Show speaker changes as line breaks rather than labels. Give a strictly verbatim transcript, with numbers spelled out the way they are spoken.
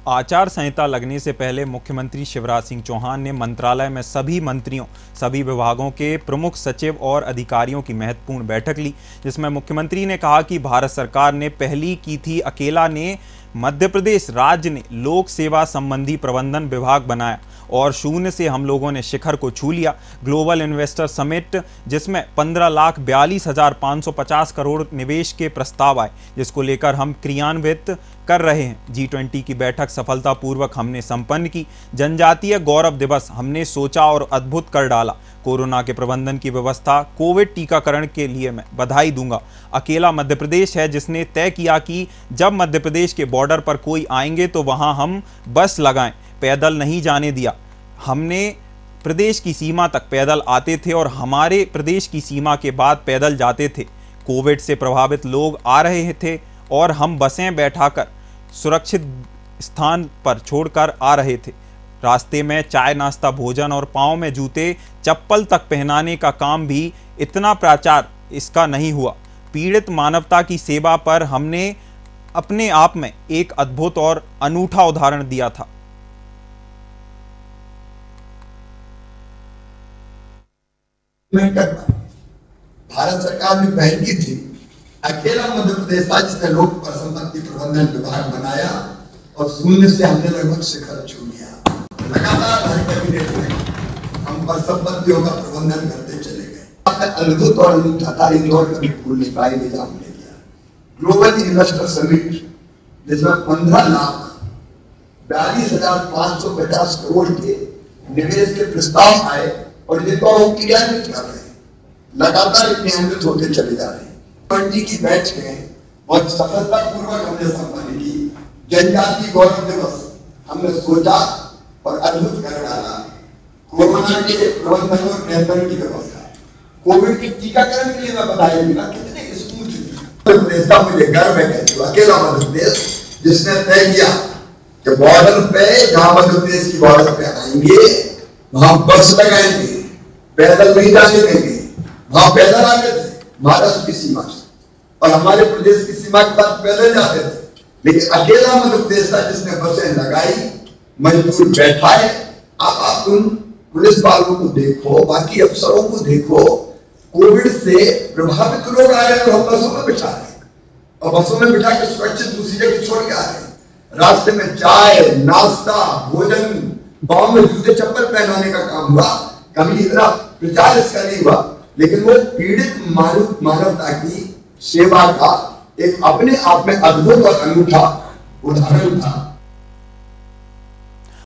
आचार संहिता लगने से पहले मुख्यमंत्री शिवराज सिंह चौहान ने मंत्रालय में सभी मंत्रियों, सभी विभागों के प्रमुख सचिव और अधिकारियों की महत्वपूर्ण बैठक ली, जिसमें मुख्यमंत्री ने कहा कि भारत सरकार ने पहली की थी अकेला ने मध्य प्रदेश राज्य ने लोक सेवा संबंधी प्रबंधन विभाग बनाया और शून्य से हम लोगों ने शिखर को छू लिया। ग्लोबल इन्वेस्टर समिट, जिसमें पंद्रह लाख बयालीस हजार पाँच सौ पचास करोड़ निवेश के प्रस्ताव आए, जिसको लेकर हम क्रियान्वित कर रहे हैं। जी ट्वेंटी की बैठक सफलतापूर्वक हमने संपन्न की। जनजातीय गौरव दिवस हमने सोचा और अद्भुत कर डाला। कोरोना के प्रबंधन की व्यवस्था, कोविड टीकाकरण के लिए मैं बधाई दूंगा। अकेला मध्य प्रदेश है जिसने तय किया कि जब मध्य प्रदेश के बॉर्डर पर कोई आएंगे तो वहां हम बस लगाएं, पैदल नहीं जाने दिया। हमने प्रदेश की सीमा तक पैदल आते थे और हमारे प्रदेश की सीमा के बाद पैदल जाते थे। कोविड से प्रभावित लोग आ रहे थे और हम बसें बैठाकर सुरक्षित स्थान पर छोड़कर आ रहे थे। रास्ते में चाय नाश्ता भोजन और पाँव में जूते चप्पल तक पहनाने का काम भी इतना प्रचार इसका नहीं हुआ। पीड़ित मानवता की सेवा पर हमने अपने आप में एक अद्भुत और अनूठा उदाहरण दिया था।
भारत सरकार ने पहल की थी, अकेला मध्य प्रदेश था जिसने लोक संपत्ति प्रबंधन विभाग बनाया और शून्य से हमने लगभग शिखर छू लिया। लगातार हर कैबिनेट में हम पर संपत्तियों का प्रबंधन करते चले गए। अद्भुत और अनूठा था, इंदौर कभी भूल नहीं पाए निजाम ने किया। ग्लोबल इन्वेस्टर समिट, जिसमें पंद्रह लाख बयालीस हजार पाँच सौ पचास करोड़ के निवेश के प्रस्ताव आए और जिनको हम क्रियान्वित कर रहे हैं, लगातार क्रियान्वित होते चले जा रहे हैं। ट्वेंटी की बैठकें बहुत सफलतापूर्वक हमने संपन्न की। जनजातीय गौरव दिवस हमने सोचा और अद्भुत कर डाला। कोरोना के प्रबंधन और नियंत्रण की व्यवस्था, कोविड के टीकाकरण के लिए मैं बधाई दूंगा, कितने स्मूथ प्रदेश का मुझे गर्व है कि अकेला मध्य प्रदेश जिसने तय किया कि बॉर्डर पे, जहां मध्य प्रदेश की बॉर्डर पे आएंगे वहां बस लगाएंगे, पैदल नहीं जाने देंगे। वहां पैदल आते थे महाराष्ट्र की सीमा से और हमारे प्रदेश की सीमा के बाद पैदल जाते थे, लेकिन अकेला मध्य प्रदेश था जिसने बसें लगाई, मजदूर बैठाए। आप आप उन पुलिस वालों को देखो, बाकी अफसरों को देखो, कोविड से प्रभावित लोग आ रहे हैं और हम बसों में बिठा रहे हैं और बसों में बिठा के सुरक्षित दूसरी जगह छोड़ के आ रहे हैं। रास्ते में चाय नाश्ता भोजन, पाँव में जूते चप्पल पहनाने का काम हुआ। कभी इतना प्रचार इसका नहीं हुआ, लेकिन वो पीड़ित मानव मानवता की सेवा का एक अपने आप में अद्भुत और अनूठा उदाहरण था।